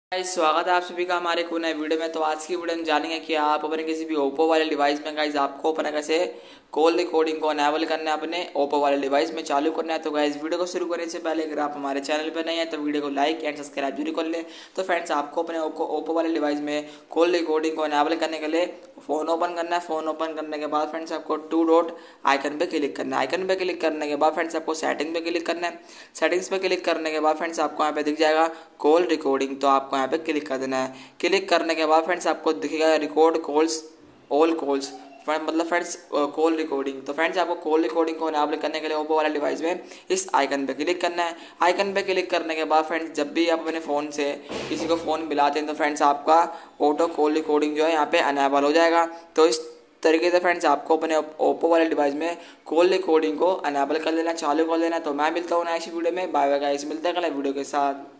Guys स्वागत है आप सभी का हमारे को नए वीडियो में। तो आज की वीडियो में जानेंगे कि आप अपने किसी भी ओप्पो वाले डिवाइस में गाइस आपको अपना कैसे कॉल रिकॉर्डिंग को अनेबल करना है, अपने ओप्पो वाले डिवाइस में चालू करना है। तो गाइस वीडियो को शुरू करने से पहले अगर आप हमारे चैनल पर नए हैं तो वीडियो को लाइक एंड सब्सक्राइब जरूर कर लें। तो फ्रेंड्स आपको अपने ओप्पो वाले डिवाइस में कॉल रिकॉर्डिंग को अनेबल करने के लिए फ़ोन ओपन करना है। फ़ोन ओपन करने के बाद फ्रेंड्स आपको टू डॉट आइकन पे क्लिक करना है। आइकन पे क्लिक करने के बाद फ्रेंड्स आपको सेटिंग पे क्लिक करना है। सेटिंग्स पे क्लिक करने के बाद फ्रेंड्स आपको यहाँ पे दिख जाएगा कॉल रिकॉर्डिंग, तो आपको यहाँ पे क्लिक कर देना है। क्लिक करने के बाद फ्रेंड्स आपको दिखेगा रिकॉर्ड कॉल्स ऑल कॉल्स, मतलब फ्रेंड्स कॉल रिकॉर्डिंग। तो फ्रेंड्स आपको कॉल रिकॉर्डिंग को अनेबल करने के लिए ओप्पो वाले डिवाइस में इस आइकन पे क्लिक करना है। आइकन पे क्लिक करने के बाद फ्रेंड्स जब भी आप अपने फ़ोन से किसी को फ़ोन मिलाते हैं तो फ्रेंड्स आपका ऑटो कॉल रिकॉर्डिंग जो है यहाँ पे अनेबल हो जाएगा। तो इस तरीके से फ्रेंड्स आपको अपने ओप्पो वाले डिवाइस में कॉल रिकॉर्डिंग को अनेबल कर लेना, चालू कर लेना। तो मैं मिलता हूँ नेक्स्ट वीडियो में। बाय बाय गाइस, मिलते हैं अगले वीडियो के साथ।